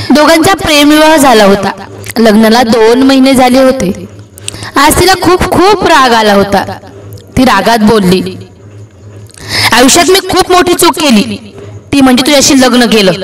दोघांचा प्रेमविवाह झाला होता. लग्नाला 2 महिने झाले होते. आज तिला खूप खूप राग आला होता. ती रागात बोलली, आयुष्यात मी खूप मोठी चूक केली, ती म्हणजे तुझ्याशी लग्न केलं.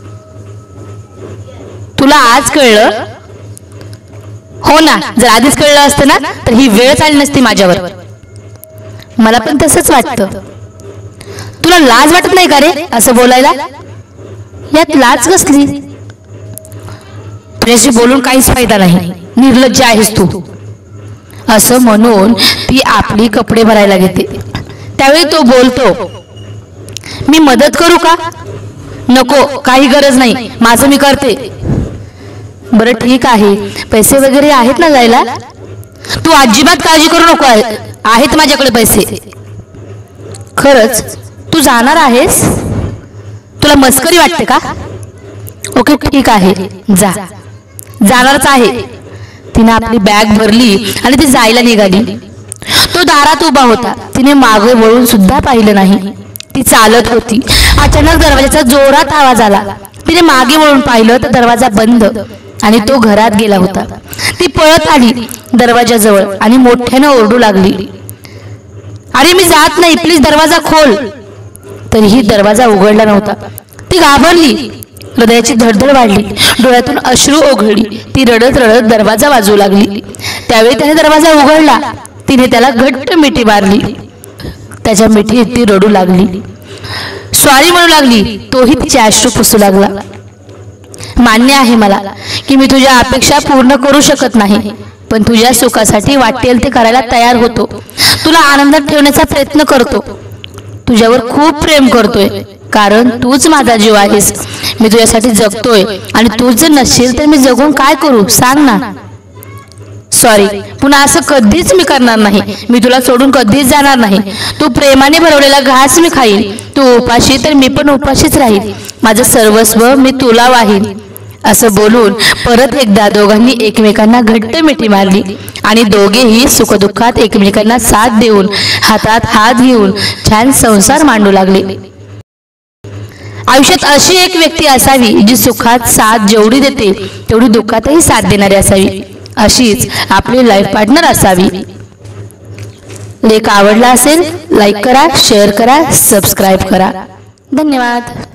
तुला आज कळलं? हो ना, जर आधीच कळलं असतं ना तर ही वेळ आली नसती माझ्यावर. मला पण तसंच वाटतं. तुला लाज वाटत नाही का रे असं बोलायला? यात लाज कसली? तुझ्याशी बोलून काहीच फायदा नाही, निर्लज्ज आहेस तू. असं म्हणून ती आपली कपडे भरायला घेते. त्यावेळी तो बोलतो, मी मदत करू का? नको, काही गरज नाही, माझं मी करते. बरं ठीक आहे, पैसे वगैरे आहेत ना जायला? तू अजिबात काळजी करू नको, आहेत माझ्याकडे पैसे. खरंच तू जाणार आहेस? तुला मस्करी वाटते का? ओके ठीक आहे, जा. जाणारच आहे. तिने आपली बॅग भरली आणि ती जायला निघाली. तो दारात उभा होता. तिने मागे वळून सुद्धा पाहिलं नाही. ती चालत होती. अचानक दरवाजाचा जोरात आवाज आला. तिने मागे वळून पाहिलं तर दरवाजा बंद आणि तो घरात गेला होता. ती पळत आली दरवाजाजवळ आणि मोठ्यानं ओरडू लागली, अरे मी जात नाही, प्लीज दरवाजा खोल. तरीही दरवाजा उघडला नव्हता. ती घाबरली. हृदयाची धडधड वाढली. डोळ्यातून अश्रू ओघळली. ती रडत रडत दरवाजा वाजवू लागली. त्यावेळी त्याने दरवाजा उघडला. तिने त्याला घट्ट मिठी मारली. त्याच्या मिठीत ती रडू लागली, सॉरी म्हणू लागली. तोही तिचे अश्रू पुसू लागला. मान्य आहे मला की मी तुझ्या अपेक्षा पूर्ण करू शकत नाही, पण तुझ्या सुखासाठी वाटेल ते करायला तयार होतो. तुला आनंदात ठेवण्याचा प्रयत्न करतो. तुझ्यावर खूप प्रेम करतोय, कारण तूच माझा जीव आहेस. मी तुझ्यासाठी जगतोय आणि तूच जर नसेल तर मी जगून काय करू सांग ना. सॉरी, पुन्हा असं कधीच मी करणार नाही. मी तुला सोडून कधीच जाणार नाही. तू प्रेमाने भरवलेला घास मी खाईन. तू उपाशी तर मी पण उपाशीच राहील. माझं सर्वस्व मी तुला वाहीन. असं बोलून परत एकदा दोघांनी एकमेकांना घट्ट मिठी मारली आणि दोघेही सुखदुःखात एकमेकांना साथ देऊन हातात हात घेऊन छान संसार मांडू लागले. आयुष्यात अशी एक व्यक्ती असावी जी सुखात साथ जेवढी देते तेवढी दुःखातही साथ देणारी असावी. अशीच आपली लाईफ पार्टनर असावी. लेख आवडला असेल लाईक करा, शेअर करा, सबस्क्राईब करा. धन्यवाद.